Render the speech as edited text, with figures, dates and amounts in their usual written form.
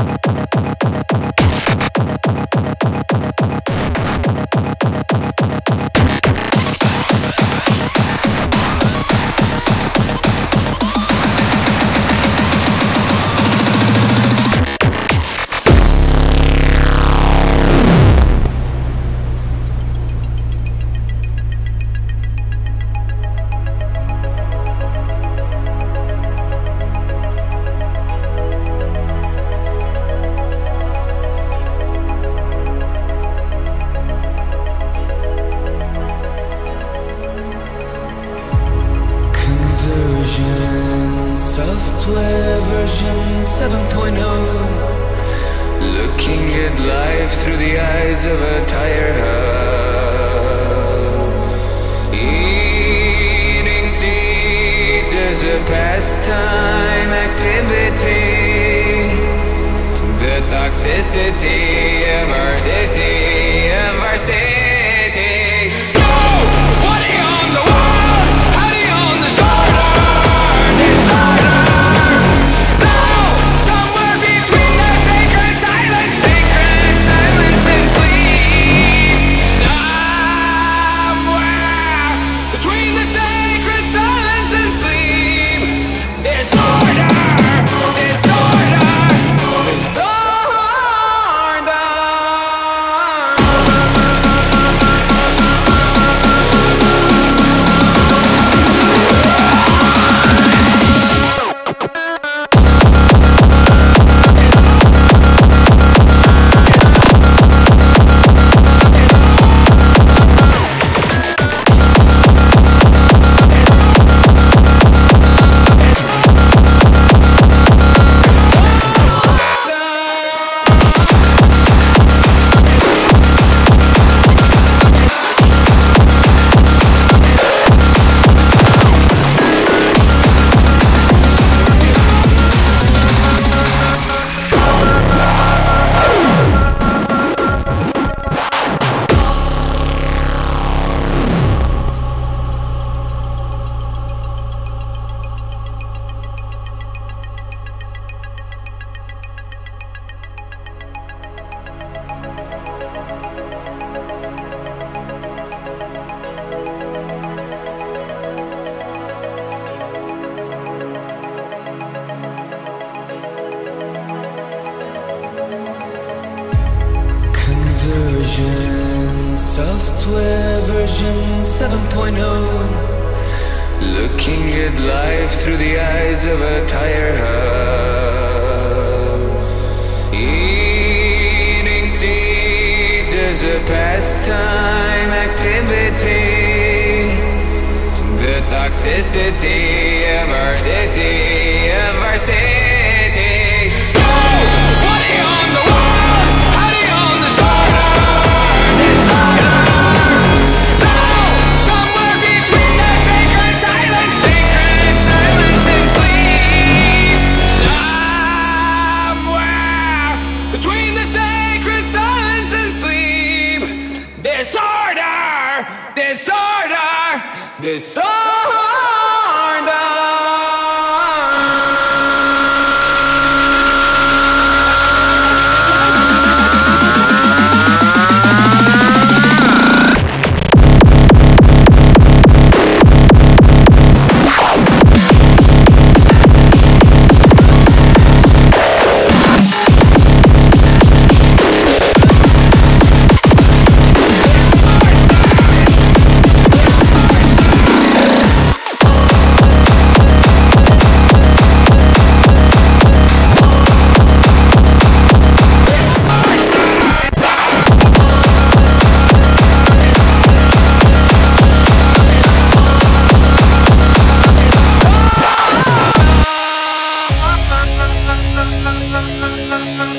Software version 7.0. Looking at life through the eyes of a tire hub. Eating seeds as a pastime activity. The toxicity of our city, of our city. Software version 7.0. Looking at life through the eyes of a tire hub. Eating seeds as a pastime activity. The toxicity of our city, of our city. Disorder. La